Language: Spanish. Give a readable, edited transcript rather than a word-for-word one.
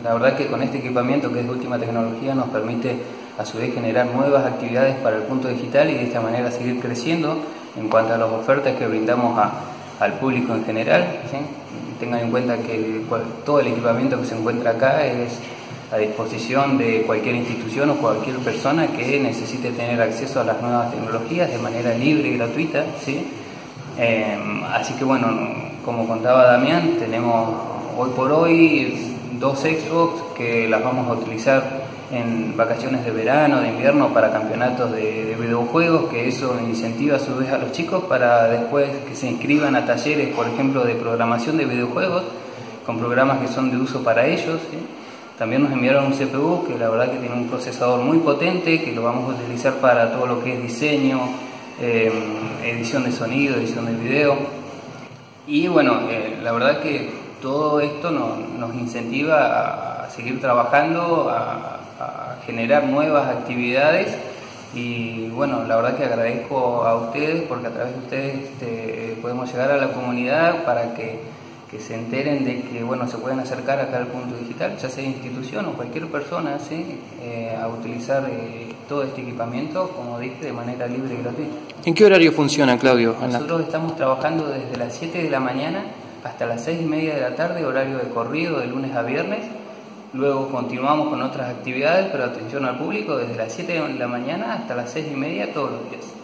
la verdad que con este equipamiento que es de última tecnología nos permite a su vez generar nuevas actividades para el punto digital y de esta manera seguir creciendo en cuanto a las ofertas que brindamos al público en general, ¿sí? Tengan en cuenta que todo el equipamiento que se encuentra acá es a disposición de cualquier institución o cualquier persona que necesite tener acceso a las nuevas tecnologías de manera libre y gratuita, ¿sí? Así que bueno, como contaba Damián, tenemos hoy por hoy 2 Xbox que las vamos a utilizar en vacaciones de verano, de invierno, para campeonatos de videojuegos, que eso incentiva a su vez a los chicos para después que se inscriban a talleres, por ejemplo, de programación de videojuegos, con programas que son de uso para ellos, ¿sí? También nos enviaron un CPU que la verdad que tiene un procesador muy potente, que lo vamos a utilizar para todo lo que es diseño, edición de sonido, edición de video. Y bueno, la verdad que todo esto nos incentiva a seguir trabajando, a generar nuevas actividades. Y bueno, la verdad que agradezco a ustedes porque a través de ustedes podemos llegar a la comunidad para que se enteren de que bueno, se pueden acercar acá al punto digital, ya sea institución o cualquier persona, ¿sí? A utilizar todo este equipamiento, como dije, de manera libre y gratuita. ¿En qué horario funciona, Claudio? Nosotros estamos trabajando desde las 7 de la mañana hasta las 6:30 de la tarde, horario de corrido de lunes a viernes. Luego continuamos con otras actividades, pero atención al público, desde las 7 de la mañana hasta las 6:30 todos los días.